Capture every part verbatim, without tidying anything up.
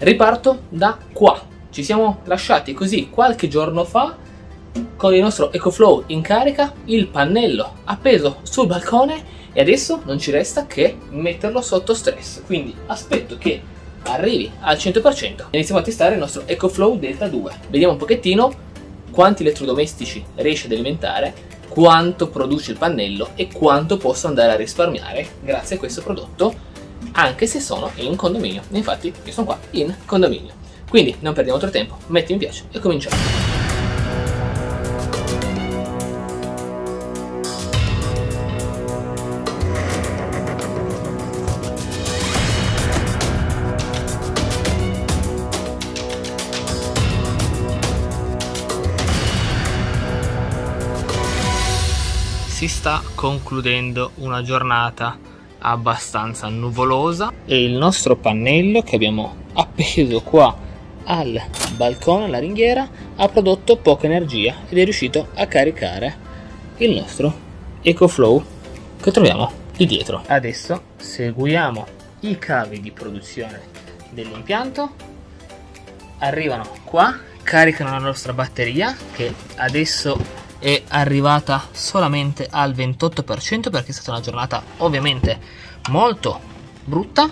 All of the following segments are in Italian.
Riparto da qua. Ci siamo lasciati così qualche giorno fa con il nostro EcoFlow in carica, il pannello appeso sul balcone e adesso non ci resta che metterlo sotto stress. Quindi aspetto che arrivi al cento per cento e iniziamo a testare il nostro EcoFlow Delta due. Vediamo un pochettino quanti elettrodomestici riesce ad alimentare, quanto produce il pannello e quanto posso andare a risparmiare grazie a questo prodotto, anche se sono in condominio. Infatti io sono qua in condominio. Quindi non perdiamo altro tempo, metti mi piace e cominciamo. Si sta concludendo una giornata abbastanza nuvolosa e il nostro pannello che abbiamo appeso qua al balcone, alla ringhiera, ha prodotto poca energia ed è riuscito a caricare il nostro EcoFlow che troviamo lì dietro. Adesso seguiamo i cavi di produzione dell'impianto, arrivano qua, caricano la nostra batteria che adesso è arrivata solamente al ventotto per cento perché è stata una giornata ovviamente molto brutta,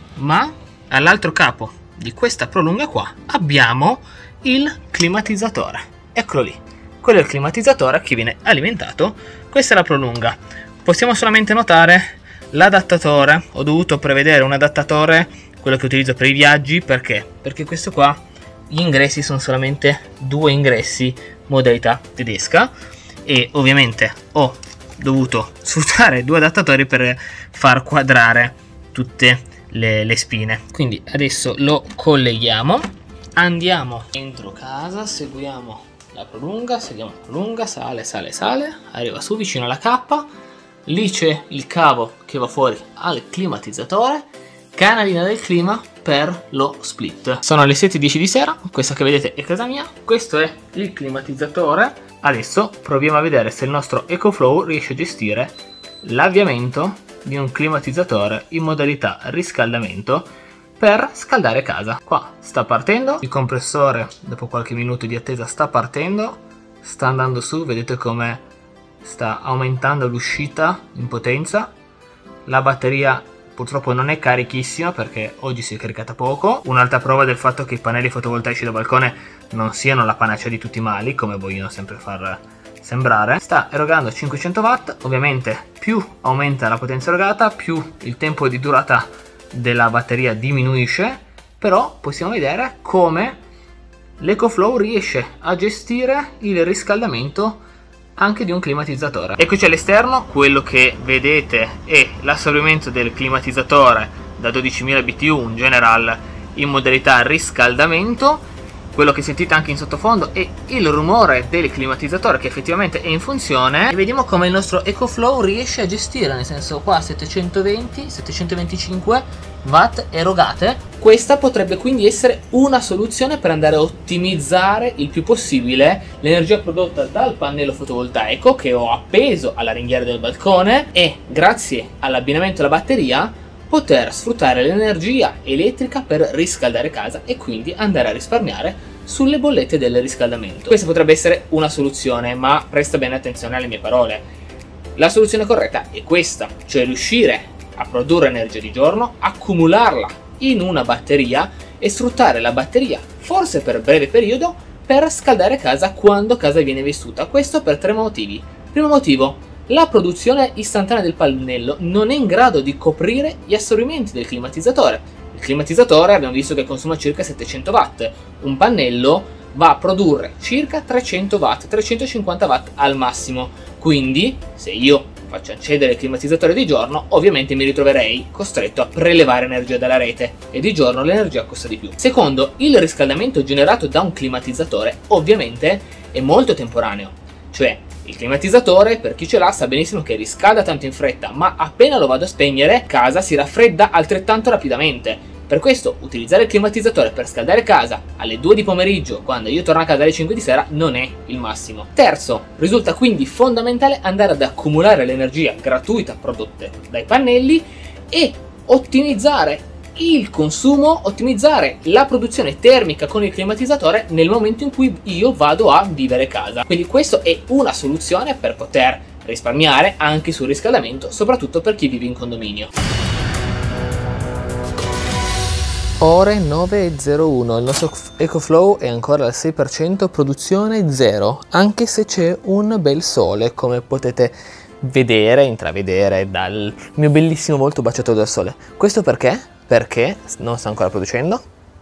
ma all'altro capo di questa prolunga qua abbiamo il climatizzatore. Eccolo lì, quello è il climatizzatore che viene alimentato. Questa è la prolunga. Possiamo solamente notare l'adattatore. Ho dovuto prevedere un adattatore, quello che utilizzo per i viaggi, perché? Perché questo qua, gli ingressi sono solamente due ingressi modalità tedesca e ovviamente ho dovuto sfruttare due adattatori per far quadrare tutte le, le spine. Quindi adesso lo colleghiamo, andiamo dentro casa, seguiamo la prolunga, seguiamo la prolunga, sale, sale, sale, arriva su vicino alla cappa, lì c'è il cavo che va fuori al climatizzatore, canalina del clima per lo split. Sono le sette e dieci di sera, questa che vedete è casa mia, questo è il climatizzatore. Adesso proviamo a vedere se il nostro EcoFlow riesce a gestire l'avviamento di un climatizzatore in modalità riscaldamento per scaldare casa. Qua sta partendo, il compressore dopo qualche minuto di attesa sta partendo, sta andando su, vedete come sta aumentando l'uscita in potenza. La batteria purtroppo non è carichissima perché oggi si è caricata poco. Un'altra prova del fatto che i pannelli fotovoltaici da balcone non siano la panacea di tutti i mali, come vogliono sempre far sembrare. Sta erogando cinquecento watt, ovviamente più aumenta la potenza erogata, più il tempo di durata della batteria diminuisce, però possiamo vedere come l'EcoFlow riesce a gestire il riscaldamento anche di un climatizzatore. Eccoci all'esterno, quello che vedete è l'assorbimento del climatizzatore da dodicimila B T U, un General in modalità riscaldamento. Quello che sentite anche in sottofondo è il rumore del climatizzatore che effettivamente è in funzione e vediamo come il nostro EcoFlow riesce a gestire, nel senso qua settecentoventi settecentoventicinque watt erogate. Questa potrebbe quindi essere una soluzione per andare a ottimizzare il più possibile l'energia prodotta dal pannello fotovoltaico che ho appeso alla ringhiera del balcone e grazie all'abbinamento alla batteria poter sfruttare l'energia elettrica per riscaldare casa e quindi andare a risparmiare sulle bollette del riscaldamento. Questa potrebbe essere una soluzione, ma presta bene attenzione alle mie parole. La soluzione corretta è questa, cioè riuscire a produrre energia di giorno, accumularla in una batteria e sfruttare la batteria, forse per breve periodo, per scaldare casa quando casa viene vissuta. Questo per tre motivi. Primo motivo: la produzione istantanea del pannello non è in grado di coprire gli assorbimenti del climatizzatore. Il climatizzatore abbiamo visto che consuma circa settecento watt, un pannello va a produrre circa trecento watt, trecentocinquanta watt al massimo. Quindi se io faccio accedere il climatizzatore di giorno, ovviamente mi ritroverei costretto a prelevare energia dalla rete e di giorno l'energia costa di più. Secondo, il riscaldamento generato da un climatizzatore ovviamente è molto temporaneo, cioè il climatizzatore, per chi ce l'ha, sa benissimo che riscalda tanto in fretta, ma appena lo vado a spegnere, casa si raffredda altrettanto rapidamente. Per questo utilizzare il climatizzatore per scaldare casa alle due di pomeriggio, quando io torno a casa alle cinque di sera, non è il massimo. Terzo, risulta quindi fondamentale andare ad accumulare l'energia gratuita prodotta dai pannelli e ottimizzare il consumo, ottimizzare la produzione termica con il climatizzatore nel momento in cui io vado a vivere casa. Quindi questa è una soluzione per poter risparmiare anche sul riscaldamento, soprattutto per chi vive in condominio. Ore nove e zero uno, il nostro EcoFlow è ancora al sei per cento, produzione zero, anche se c'è un bel sole, come potete vedere, intravedere dal mio bellissimo volto baciato dal sole. Questo perché? Perché non sta ancora producendo,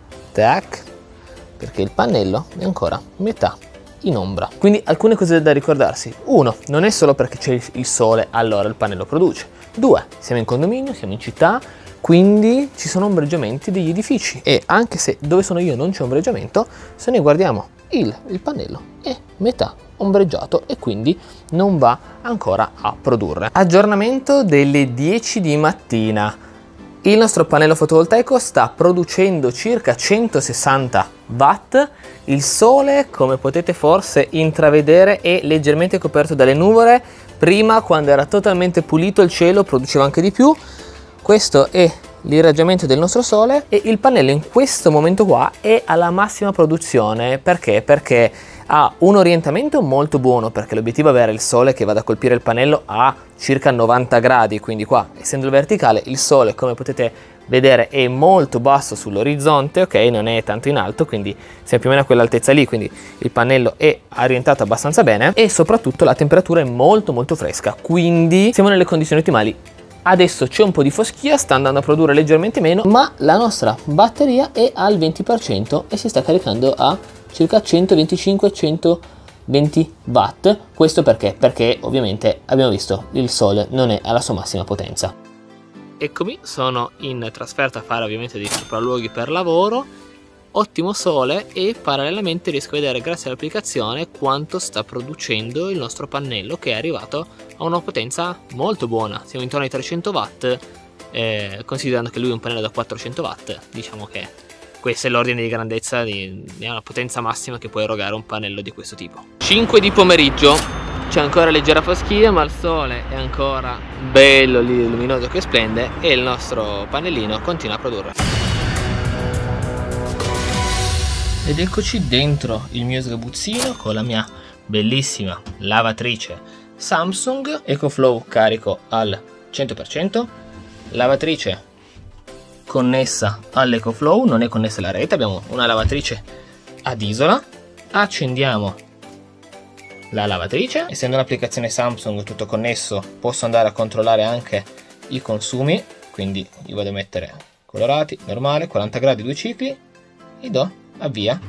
tac, perché il pannello è ancora metà in ombra. Quindi alcune cose da ricordarsi: uno, non è solo perché c'è il sole allora il pannello produce; due, siamo in condominio, siamo in città, quindi ci sono ombreggiamenti degli edifici, e anche se dove sono io non c'è ombreggiamento, se noi guardiamo il, il pannello è metà ombreggiato e quindi non va ancora a produrre. Aggiornamento delle dieci di mattina. Il nostro pannello fotovoltaico sta producendo circa centosessanta watt. Il sole, come potete forse intravedere, è leggermente coperto dalle nuvole. Prima, quando era totalmente pulito il cielo, produceva anche di più. Questo è l'irraggiamento del nostro sole e il pannello in questo momento qua è alla massima produzione. Perché? Perché ha un orientamento molto buono, perché l'obiettivo è avere il sole che vada a colpire il pannello a circa novanta gradi, quindi qua, essendo verticale, il sole, come potete vedere, è molto basso sull'orizzonte, ok, non è tanto in alto, quindi siamo più o meno a quell'altezza lì, quindi il pannello è orientato abbastanza bene e soprattutto la temperatura è molto molto fresca, quindi siamo nelle condizioni ottimali. Adesso c'è un po' di foschia, sta andando a produrre leggermente meno, ma la nostra batteria è al venti per cento e si sta caricando a circa centoventicinque centoventi watt. Questo perché? Perché ovviamente abbiamo visto il sole non è alla sua massima potenza. Eccomi, sono in trasferta a fare ovviamente dei sopralluoghi per lavoro. Ottimo sole e parallelamente riesco a vedere, grazie all'applicazione, quanto sta producendo il nostro pannello, che è arrivato a una potenza molto buona. Siamo intorno ai trecento watt, eh, considerando che lui è un pannello da quattrocento watt. Diciamo che questo è l'ordine di grandezza di, di una potenza massima che può erogare un pannello di questo tipo. cinque di pomeriggio, c'è ancora leggera foschia, ma il sole è ancora bello luminoso che splende e il nostro pannellino continua a produrre. Ed eccoci dentro il mio sgabuzzino con la mia bellissima lavatrice Samsung EcoFlow carico al cento per cento, lavatrice connessa all'EcoFlow, non è connessa alla rete, abbiamo una lavatrice ad isola. Accendiamo la lavatrice, essendo un'applicazione Samsung tutto connesso posso andare a controllare anche i consumi, quindi io vado a mettere colorati, normale, quaranta gradi, due cicli, e do avvia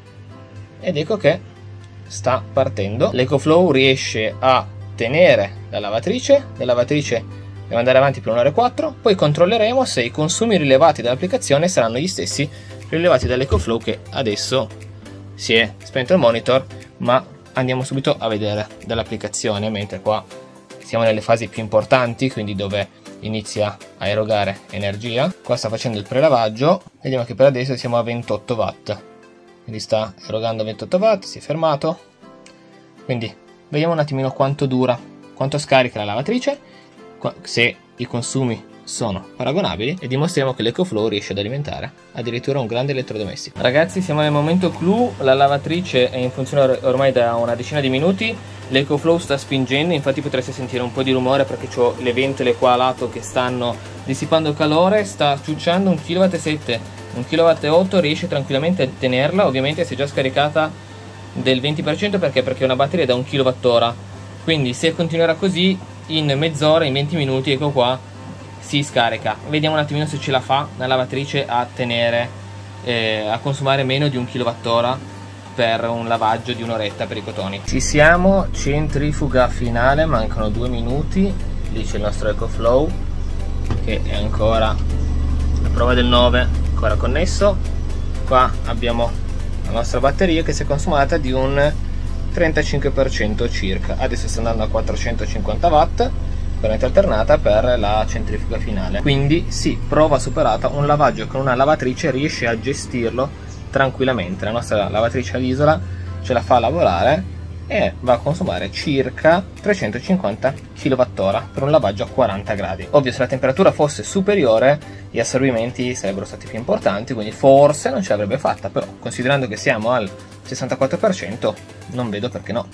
ed ecco che sta partendo. L'EcoFlow riesce a tenere la lavatrice, la lavatrice deve andare avanti per un'ora e quattro, poi controlleremo se i consumi rilevati dall'applicazione saranno gli stessi rilevati dall'EcoFlow, che adesso si è spento il monitor, ma andiamo subito a vedere dall'applicazione, mentre qua siamo nelle fasi più importanti, quindi dove inizia a erogare energia. Qua sta facendo il prelavaggio, vediamo che per adesso siamo a ventotto watt, quindi sta erogando ventotto watt, si è fermato. Quindi vediamo un attimino quanto dura, quanto scarica la lavatrice, se i consumi sono paragonabili, e dimostriamo che l'EcoFlow riesce ad alimentare addirittura un grande elettrodomestico. Ragazzi, siamo nel momento clou, la lavatrice è in funzione ormai da una decina di minuti, l'EcoFlow sta spingendo, infatti potreste sentire un po' di rumore perché ho le ventole qua a lato che stanno dissipando calore, sta ciucciando un virgola sette kW, un virgola otto kW, riesce tranquillamente a tenerla. Ovviamente si è già scaricata del venti per cento perché, perché è una batteria da un kilowattora, quindi se continuerà così in mezz'ora, in venti minuti, ecco qua, si scarica. Vediamo un attimino se ce la fa la lavatrice a tenere, eh, a consumare meno di un kilowattora per un lavaggio di un'oretta per i cotoni. Ci siamo, centrifuga finale, mancano due minuti, lì c'è il nostro EcoFlow che è ancora a prova del nove, ancora connesso. Qua abbiamo la nostra batteria che si è consumata di un trentacinque per cento circa, adesso sta andando a quattrocentocinquanta watt, corrente alternata per la centrifuga finale. Quindi sì, prova superata, un lavaggio con una lavatrice riesce a gestirlo tranquillamente. La nostra lavatrice ad isola ce la fa lavorare e va a consumare circa trecentocinquanta chilowattora per un lavaggio a quaranta gradi. Ovvio, se la temperatura fosse superiore gli assorbimenti sarebbero stati più importanti, quindi forse non ce l'avrebbe fatta, però considerando che siamo al sessantaquattro per cento non vedo perché no.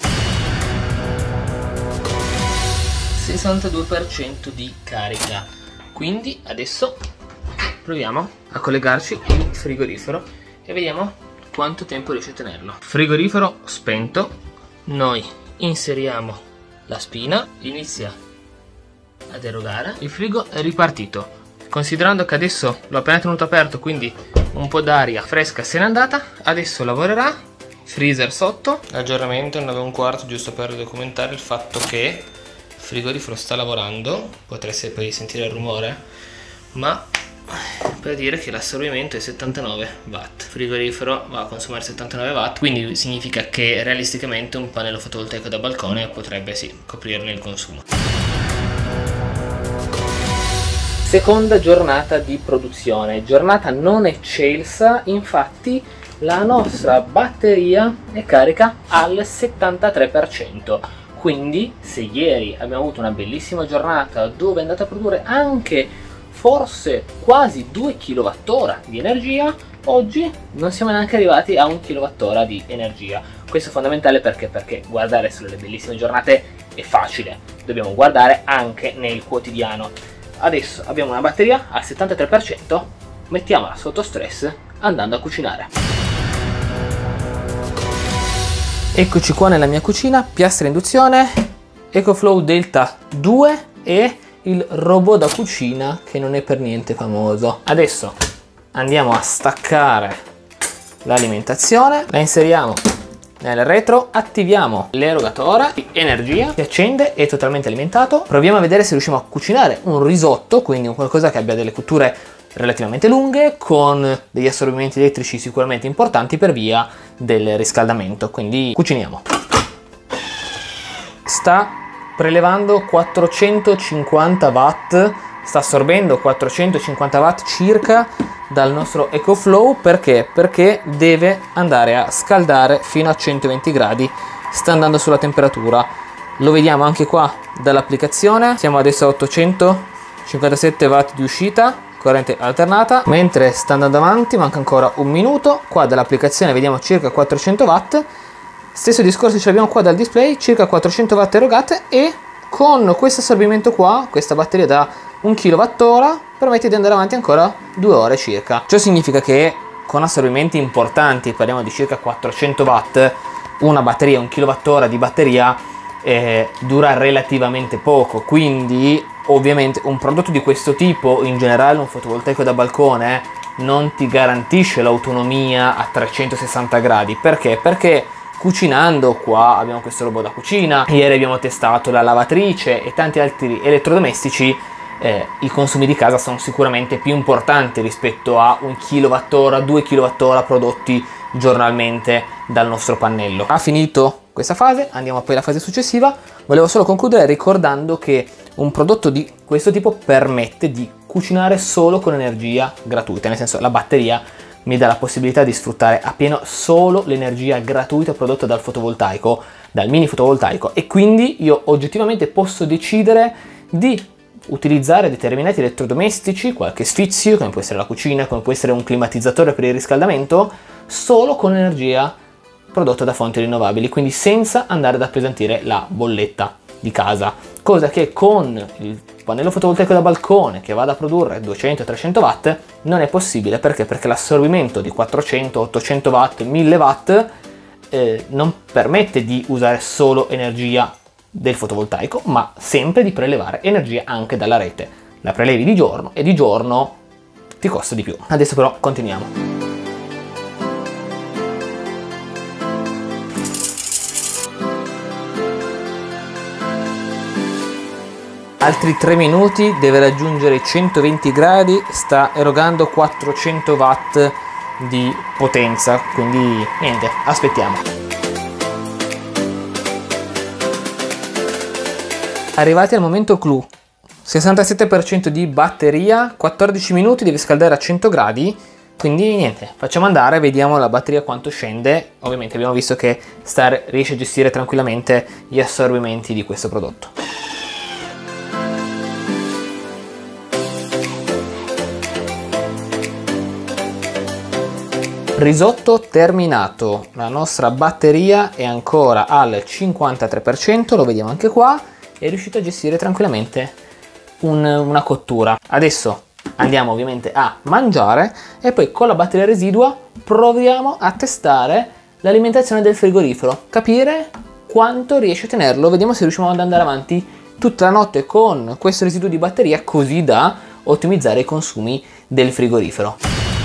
sessantadue per cento di carica, quindi adesso proviamo a collegarci il frigorifero e vediamo quanto tempo riesce a tenerlo. Frigorifero spento, noi inseriamo la spina, inizia ad erogare, il frigo è ripartito. Considerando che adesso l'ho appena tenuto aperto, quindi un po' d'aria fresca se n'è andata, adesso lavorerà. Freezer sotto, aggiornamento nove e un quarto, giusto per documentare il fatto che il frigorifero sta lavorando. Potreste poi sentire il rumore, ma per dire che l'assorbimento è settantanove watt. Il frigorifero va a consumare settantanove watt, quindi significa che realisticamente un pannello fotovoltaico da balcone potrebbe sì coprirne il consumo. Seconda giornata di produzione, giornata non eccelsa, infatti la nostra batteria è carica al settantatré per cento. Quindi se ieri abbiamo avuto una bellissima giornata dove è andata a produrre anche forse quasi due chilowattora di energia, oggi non siamo neanche arrivati a un kilowattora di energia. Questo è fondamentale perché, perché guardare solo le bellissime giornate è facile, dobbiamo guardare anche nel quotidiano. Adesso abbiamo una batteria al settantatré per cento, mettiamola sotto stress andando a cucinare. Eccoci qua nella mia cucina, piastra induzione, EcoFlow Delta due e il robot da cucina che non è per niente famoso. Adesso andiamo a staccare l'alimentazione, la inseriamo nel retro, attiviamo l'erogatore di energia, si accende, è totalmente alimentato. Proviamo a vedere se riusciamo a cucinare un risotto, quindi un qualcosa che abbia delle cotture relativamente lunghe con degli assorbimenti elettrici sicuramente importanti per via del riscaldamento, quindi cuciniamo. Sta prelevando quattrocentocinquanta watt, sta assorbendo quattrocentocinquanta watt circa dal nostro EcoFlow. Perché? Perché deve andare a scaldare fino a centoventi gradi, sta andando sulla temperatura, lo vediamo anche qua dall'applicazione. Siamo adesso a ottocentocinquantasette watt di uscita, corrente alternata, mentre sta andando avanti, manca ancora un minuto. Qua dall'applicazione vediamo circa quattrocento watt, stesso discorso ce l'abbiamo qua dal display, circa quattrocento watt erogate, e con questo assorbimento qua, questa batteria da un kilowattora permette di andare avanti ancora due ore circa. Ciò significa che con assorbimenti importanti, parliamo di circa quattrocento watt, una batteria, un kilowattora di batteria eh, dura relativamente poco, quindi ovviamente un prodotto di questo tipo, in generale un fotovoltaico da balcone, non ti garantisce l'autonomia a trecentosessanta gradi. Perché? Perché cucinando, qua abbiamo questo robot da cucina, ieri abbiamo testato la lavatrice e tanti altri elettrodomestici, eh, i consumi di casa sono sicuramente più importanti rispetto a un kilowattora, due kilowattora prodotti giornalmente dal nostro pannello. Ha finito questa fase, andiamo poi alla fase successiva. Volevo solo concludere ricordando che un prodotto di questo tipo permette di cucinare solo con energia gratuita, nel senso la batteria mi dà la possibilità di sfruttare appieno solo l'energia gratuita prodotta dal fotovoltaico, dal mini fotovoltaico, e quindi io oggettivamente posso decidere di utilizzare determinati elettrodomestici, qualche sfizio come può essere la cucina, come può essere un climatizzatore per il riscaldamento, solo con energia prodotta da fonti rinnovabili, quindi senza andare ad appesantire la bolletta di casa, cosa che con il pannello fotovoltaico da balcone che vada a produrre duecento trecento watt non è possibile. Perché? Perché l'assorbimento di quattrocento ottocento watt, mille watt eh, non permette di usare solo energia del fotovoltaico, ma sempre di prelevare energia anche dalla rete. La prelevi di giorno e di giorno ti costa di più. Adesso però continuiamo. Altri tre minuti, deve raggiungere i centoventi gradi, sta erogando quattrocento watt di potenza, quindi niente, aspettiamo. Arrivati al momento clou, sessantasette per cento di batteria, quattordici minuti, deve scaldare a cento gradi, quindi niente, facciamo andare, vediamo la batteria quanto scende. Ovviamente abbiamo visto che Star riesce a gestire tranquillamente gli assorbimenti di questo prodotto. Risotto terminato, la nostra batteria è ancora al cinquantatré per cento, lo vediamo anche qua, è riuscito a gestire tranquillamente un, una cottura. Adesso andiamo ovviamente a mangiare e poi con la batteria residua proviamo a testare l'alimentazione del frigorifero, capire quanto riesce a tenerlo, vediamo se riusciamo ad andare avanti tutta la notte con questo residuo di batteria così da ottimizzare i consumi del frigorifero.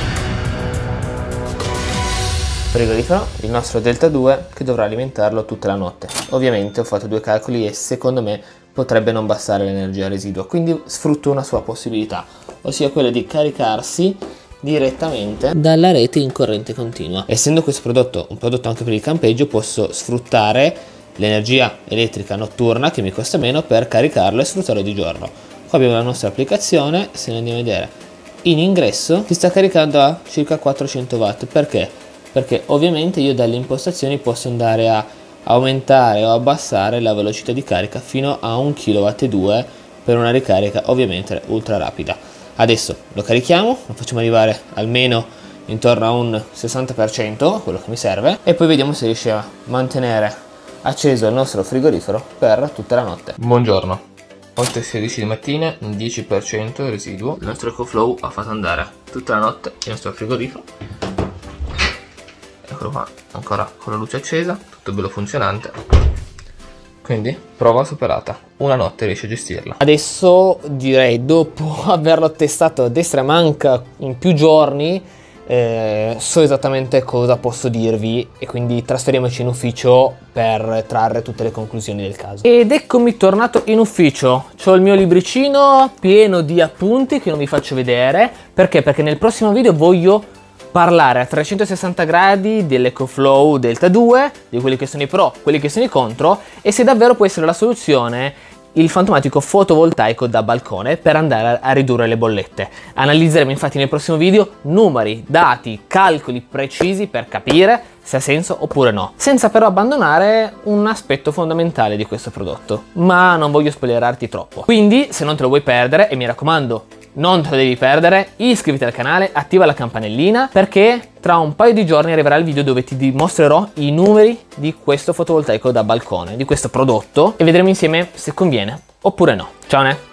Frigorifero, il nostro Delta due che dovrà alimentarlo tutta la notte. Ovviamente ho fatto due calcoli e secondo me potrebbe non bastare l'energia residua, quindi sfrutto una sua possibilità, ossia quella di caricarsi direttamente dalla rete in corrente continua. Essendo questo prodotto un prodotto anche per il campeggio, posso sfruttare l'energia elettrica notturna che mi costa meno per caricarlo e sfruttarlo di giorno. Qua abbiamo la nostra applicazione, se ne andiamo a vedere in ingresso si sta caricando a circa quattrocento watt. Perché? Perché ovviamente io dalle impostazioni posso andare a aumentare o abbassare la velocità di carica fino a un chilowatt e due per una ricarica ovviamente ultra rapida. Adesso lo carichiamo, lo facciamo arrivare almeno intorno a un sessanta per cento, quello che mi serve, e poi vediamo se riesce a mantenere acceso il nostro frigorifero per tutta la notte. Buongiorno, otto e sedici di mattina, un dieci per cento residuo. Il nostro EcoFlow ha fatto andare tutta la notte il nostro frigorifero. Eccolo qua, ancora con la luce accesa, tutto bello funzionante. Quindi prova superata, una notte riesce a gestirla. Adesso direi, dopo averlo testato a destra e manca in più giorni, eh, so esattamente cosa posso dirvi e quindi trasferiamoci in ufficio per trarre tutte le conclusioni del caso. Ed eccomi tornato in ufficio, ho il mio libricino pieno di appunti che non vi faccio vedere. Perché? Perché nel prossimo video voglio parlare a trecentosessanta gradi dell'EcoFlow Delta due, di quelli che sono i pro, quelli che sono i contro, e se davvero può essere la soluzione il fantomatico fotovoltaico da balcone per andare a ridurre le bollette. Analizzeremo infatti nel prossimo video numeri, dati, calcoli precisi per capire se ha senso oppure no, senza però abbandonare un aspetto fondamentale di questo prodotto, ma non voglio spoilerarti troppo. Quindi se non te lo vuoi perdere, e mi raccomando non te lo devi perdere, iscriviti al canale, attiva la campanellina, perché tra un paio di giorni arriverà il video dove ti dimostrerò i numeri di questo fotovoltaico da balcone, di questo prodotto, e vedremo insieme se conviene oppure no. Ciao ne!